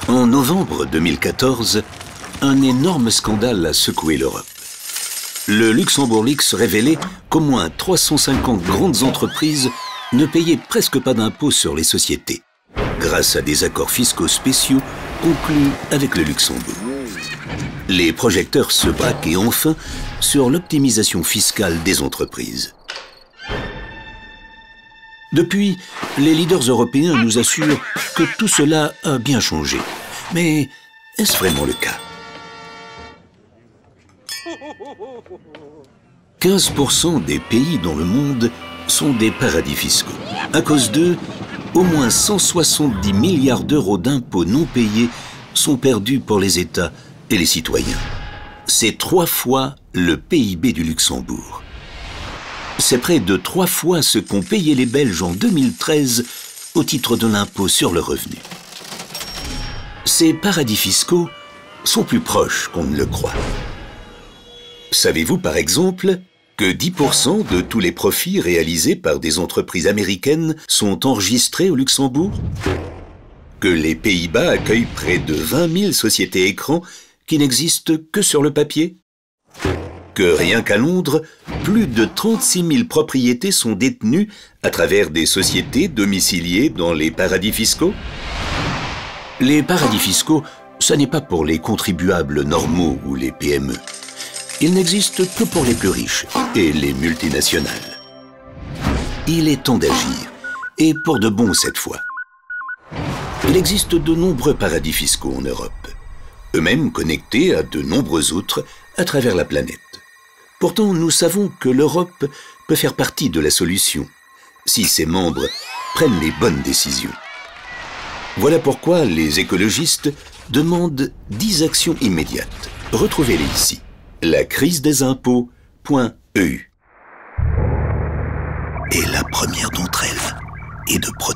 En novembre 2014, un énorme scandale a secoué l'Europe. Le Luxembourg Leaks révélait qu'au moins 350 grandes entreprises ne payaient presque pas d'impôts sur les sociétés, grâce à des accords fiscaux spéciaux conclus avec le Luxembourg. Les projecteurs se braquaient enfin sur l'optimisation fiscale des entreprises. Depuis, les leaders européens nous assurent que tout cela a bien changé. Mais est-ce vraiment le cas? 15% des pays dans le monde sont des paradis fiscaux. À cause d'eux, au moins 170 milliards d'euros d'impôts non payés sont perdus pour les États et les citoyens. C'est 3 fois le PIB du Luxembourg. C'est près de 3 fois ce qu'ont payé les Belges en 2013 au titre de l'impôt sur le revenu. Ces paradis fiscaux sont plus proches qu'on ne le croit. Savez-vous par exemple que 10% de tous les profits réalisés par des entreprises américaines sont enregistrés au Luxembourg? Que les Pays-Bas accueillent près de 20 000 sociétés écrans qui n'existent que sur le papier? Que rien qu'à Londres, plus de 36 000 propriétés sont détenues à travers des sociétés domiciliées dans les paradis fiscaux? Les paradis fiscaux, ça n'est pas pour les contribuables normaux ou les PME. Ils n'existent que pour les plus riches et les multinationales. Il est temps d'agir, et pour de bon cette fois. Il existe de nombreux paradis fiscaux en Europe, eux-mêmes connectés à de nombreux autres à travers la planète. Pourtant, nous savons que l'Europe peut faire partie de la solution, si ses membres prennent les bonnes décisions. Voilà pourquoi les écologistes demandent 10 actions immédiates. Retrouvez-les ici. lacrisedimpôts.eu. Et la première d'entre elles est de protéger